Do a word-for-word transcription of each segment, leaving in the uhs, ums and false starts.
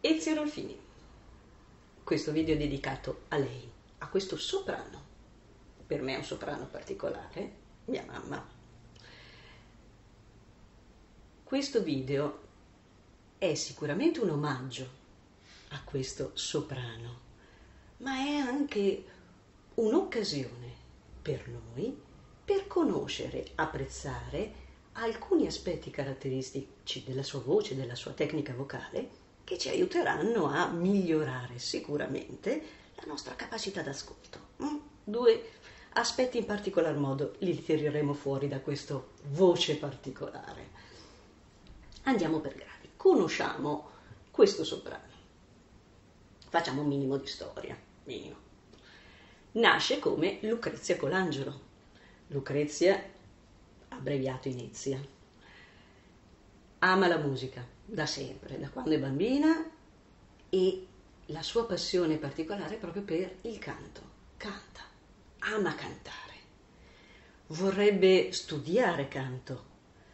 Ezio Rolfini. Questo video è dedicato a lei, a questo soprano. Per me è un soprano particolare, mia mamma. Questo video è sicuramente un omaggio a questo soprano, ma è anche un'occasione per noi per conoscere, apprezzare alcuni aspetti caratteristici della sua voce, della sua tecnica vocale, che ci aiuteranno a migliorare sicuramente la nostra capacità d'ascolto. Due aspetti in particolar modo li tireremo fuori da questa voce particolare. Andiamo per gradi. Conosciamo questo soprano. Facciamo un minimo di storia, minimo. Nasce come Lucrezia Colangelo. Lucrezia, abbreviato Inizia. Ama la musica da sempre, da quando è bambina, e la sua passione particolare è proprio per il canto. Canta, ama cantare, vorrebbe studiare canto,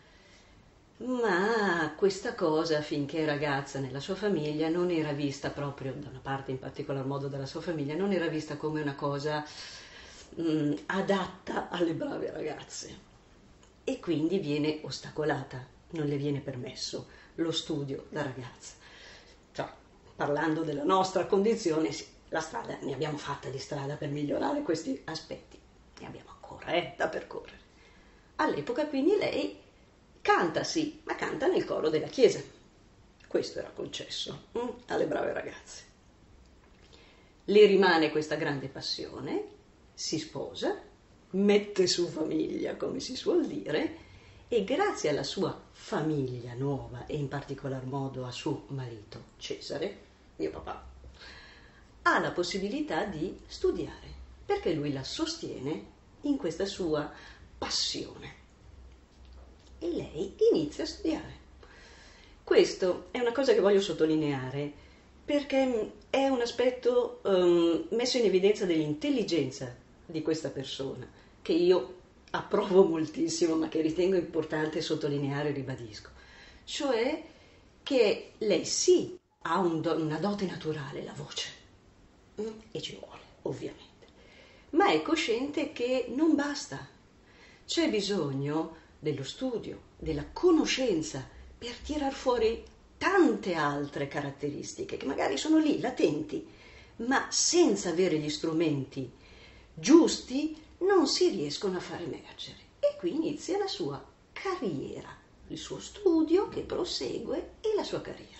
ma questa cosa finché ragazza nella sua famiglia non era vista, proprio da una parte in particolar modo della sua famiglia, non era vista come una cosa mh, adatta alle brave ragazze, e quindi viene ostacolata. Non le viene permesso lo studio da ragazza. Cioè, parlando della nostra condizione, sì, la strada, ne abbiamo fatta di strada per migliorare questi aspetti, ne abbiamo ancora eh, da percorrere. All'epoca quindi lei canta, sì, ma canta nel coro della chiesa. Questo era concesso hm, alle brave ragazze. Le rimane questa grande passione, si sposa, mette su famiglia, come si suol dire, e grazie alla sua famiglia nuova e in particolar modo a suo marito Cesare, mio papà, ha la possibilità di studiare, perché lui la sostiene in questa sua passione. E lei inizia a studiare. Questo è una cosa che voglio sottolineare, perché è un aspetto um, messo in evidenza dell'intelligenza di questa persona, che io approvo moltissimo, ma che ritengo importante sottolineare e ribadisco. Cioè che lei sì ha un do, una dote naturale, la voce, e ci vuole, ovviamente, ma è cosciente che non basta. C'è bisogno dello studio, della conoscenza, per tirar fuori tante altre caratteristiche che magari sono lì, latenti, ma senza avere gli strumenti giusti non si riescono a far emergere. E qui inizia la sua carriera, il suo studio che prosegue e la sua carriera.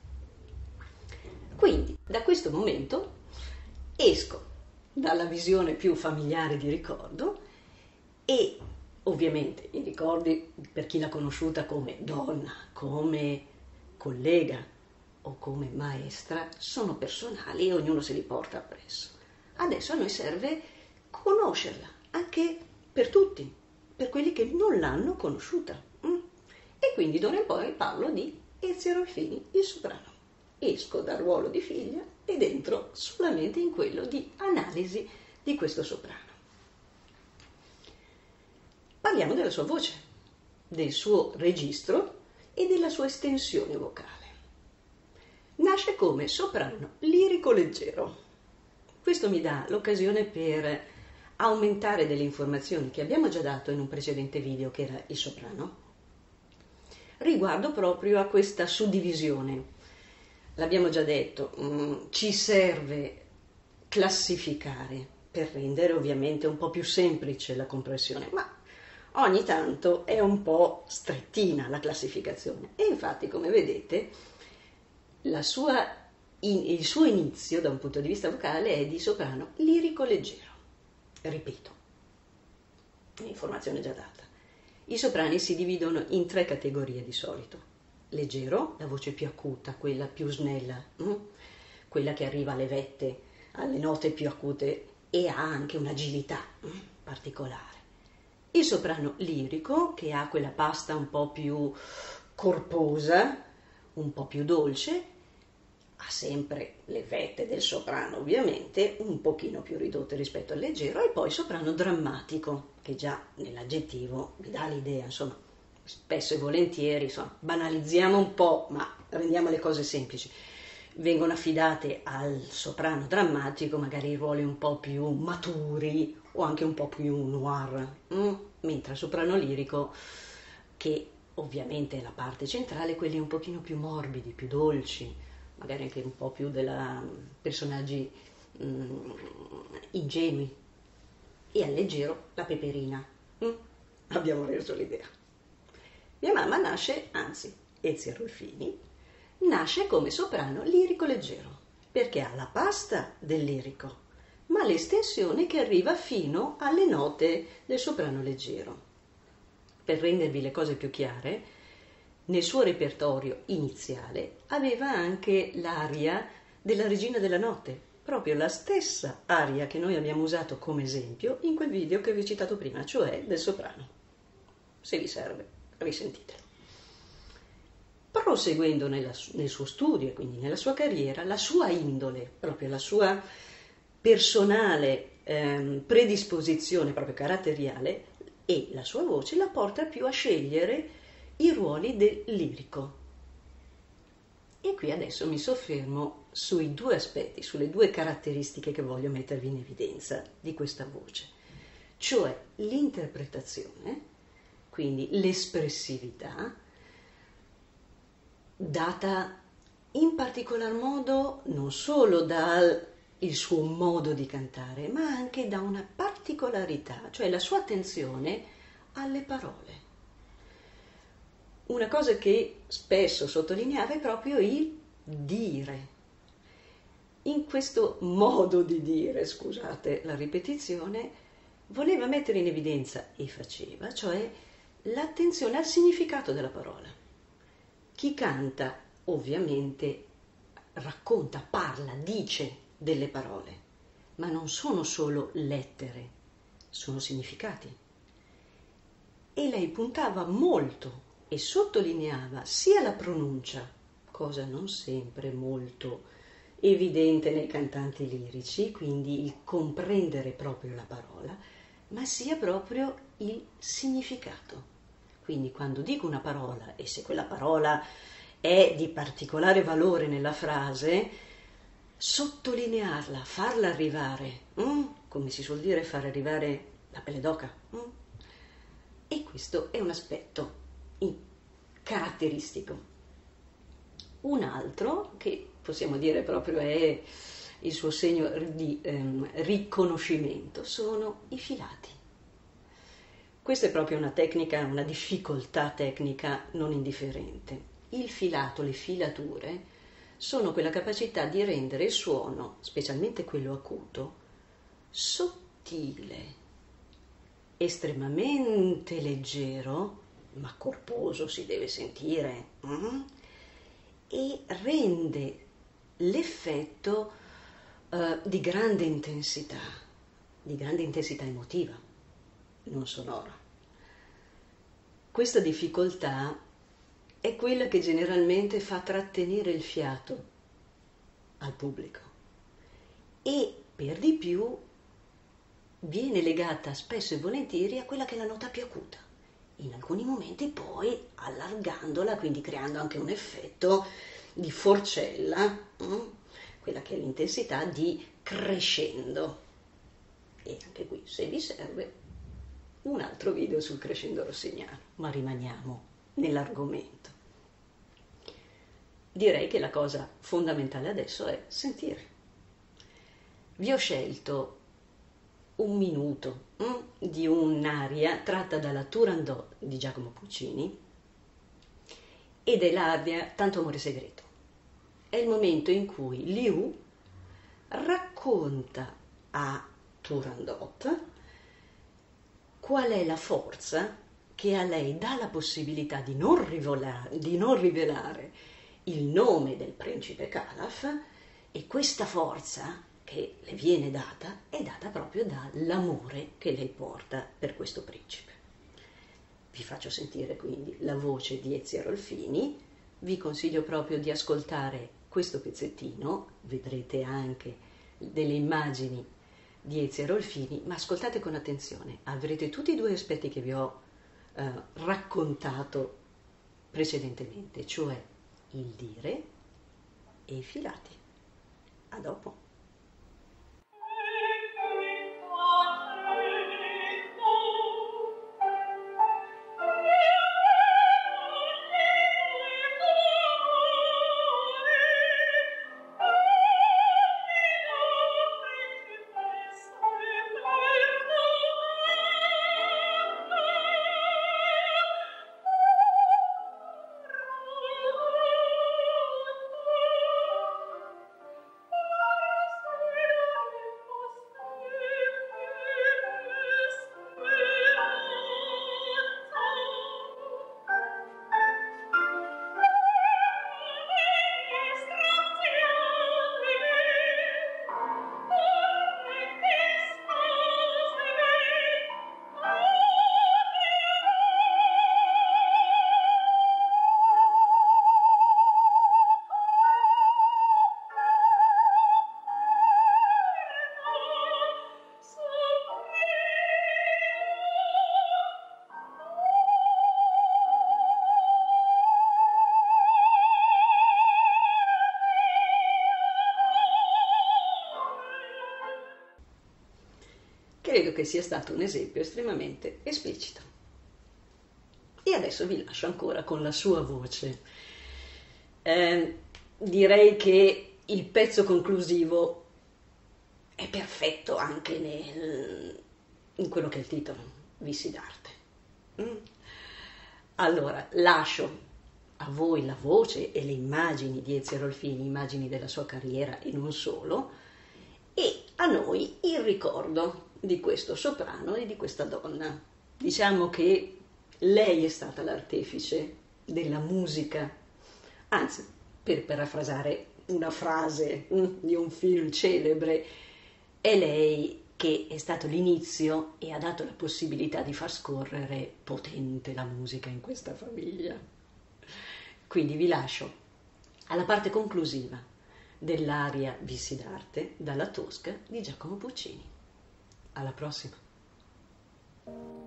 Quindi da questo momento esco dalla visione più familiare di ricordo, e ovviamente i ricordi per chi l'ha conosciuta come donna, come collega o come maestra sono personali e ognuno se li porta appresso. Adesso a noi serve conoscerla, anche per tutti, per quelli che non l'hanno conosciuta. E quindi d'ora in poi parlo di Ezio Rolfini, il soprano. Esco dal ruolo di figlia ed entro solamente in quello di analisi di questo soprano. Parliamo della sua voce, del suo registro e della sua estensione vocale. Nasce come soprano lirico leggero. Questo mi dà l'occasione per aumentare delle informazioni che abbiamo già dato in un precedente video, che era il soprano, riguardo proprio a questa suddivisione. L'abbiamo già detto, mh, ci serve classificare per rendere ovviamente un po' più semplice la comprensione, ma ogni tanto è un po' strettina la classificazione, e infatti, come vedete, la sua, in, il suo inizio da un punto di vista vocale è di soprano lirico leggero. Ripeto, informazione già data. I soprani si dividono in tre categorie di solito. Leggero, la voce più acuta, quella più snella, hm? quella che arriva alle vette, alle note più acute, e ha anche un'agilità hm? particolare. Il soprano lirico, che ha quella pasta un po' più corposa, un po' più dolce, ha sempre le vette del soprano ovviamente un pochino più ridotte rispetto al leggero, e poi soprano drammatico, che già nell'aggettivo vi dà l'idea, insomma, spesso e volentieri, insomma, banalizziamo un po', ma rendiamo le cose semplici. vengono affidate al soprano drammatico magari i ruoli un po' più maturi o anche un po' più noir, mm? Mentre al soprano lirico, che ovviamente è la parte centrale, quelli un pochino più morbidi, più dolci, magari anche un po' più della personaggi mm, ingenui, e al leggero la peperina. Mm? Abbiamo reso l'idea. Mia mamma nasce, anzi, Ezia Rolfini, nasce come soprano lirico leggero, perché ha la pasta del lirico, ma l'estensione che arriva fino alle note del soprano leggero. Per rendervi le cose più chiare, nel suo repertorio iniziale aveva anche l'aria della Regina della Notte, proprio la stessa aria che noi abbiamo usato come esempio in quel video che vi ho citato prima, cioè del soprano. Se vi serve, risentitelo. Proseguendo nella, nel suo studio e quindi nella sua carriera, la sua indole, proprio la sua personale ehm, predisposizione, proprio caratteriale, e la sua voce la porta più a scegliere i ruoli del lirico. E qui adesso mi soffermo sui due aspetti, sulle due caratteristiche che voglio mettervi in evidenza di questa voce, cioè l'interpretazione, quindi l'espressività, data in particolar modo non solo dal il suo modo di cantare, ma anche da una particolarità, cioè la sua attenzione alle parole. Una cosa che spesso sottolineava è proprio il dire. In questo modo di dire, scusate la ripetizione, voleva mettere in evidenza, e faceva, cioè l'attenzione al significato della parola. Chi canta ovviamente racconta, parla, dice delle parole, ma non sono solo lettere, sono significati. E lei puntava molto e sottolineava sia la pronuncia, cosa non sempre molto evidente nei cantanti lirici, quindi il comprendere proprio la parola, ma sia proprio il significato. Quindi quando dico una parola, e se quella parola è di particolare valore nella frase, sottolinearla, farla arrivare, mm? come si suol dire, far arrivare la pelle d'oca. Mm? E questo è un aspetto caratteristico. Un altro, che possiamo dire proprio è il suo segno di ehm, riconoscimento, sono i filati. Questa è proprio una tecnica, una difficoltà tecnica non indifferente. Il filato, le filature, sono quella capacità di rendere il suono, specialmente quello acuto, sottile, estremamente leggero, ma corposo si deve sentire, mm? e rende l'effetto uh, di grande intensità, di grande intensità emotiva, non sonora. Questa difficoltà è quella che generalmente fa trattenere il fiato al pubblico e per di più viene legata spesso e volentieri a quella che è la nota più acuta, in alcuni momenti poi allargandola, quindi creando anche un effetto di forcella, hm? quella che è l'intensità di crescendo. E anche qui, se vi serve, un altro video sul crescendo rossignano, ma rimaniamo nell'argomento. Direi che la cosa fondamentale adesso è sentire. Vi ho scelto un minuto hm, di un'aria tratta dalla Turandot di Giacomo Puccini ed è l'aria Tanto amore segreto. È il momento in cui Liu racconta a Turandot qual è la forza che a lei dà la possibilità di non rivelare, di non rivelare il nome del principe Calaf, e questa forza che le viene data è data proprio dall'amore che lei porta per questo principe. Vi faccio sentire quindi la voce di Ezia Rolfini, vi consiglio proprio di ascoltare questo pezzettino, vedrete anche delle immagini di Ezia Rolfini, ma ascoltate con attenzione, avrete tutti i due aspetti che vi ho eh, raccontato precedentemente, cioè il dire e i filati. A dopo. Credo che sia stato un esempio estremamente esplicito. E adesso vi lascio ancora con la sua voce. Eh, direi che il pezzo conclusivo è perfetto anche nel, in quello che è il titolo, Vissi d'arte. Mm? Allora, lascio a voi la voce e le immagini di Ezio Rolfini, immagini della sua carriera e non solo, e a noi il ricordo di questo soprano e di questa donna. Diciamo che lei è stata l'artefice della musica, anzi, per parafrasare una frase mm, di un film celebre, è lei che è stato l'inizio e ha dato la possibilità di far scorrere potente la musica in questa famiglia. Quindi vi lascio alla parte conclusiva dell'aria Vissi d'arte dalla Tosca di Giacomo Puccini. Alla prossima!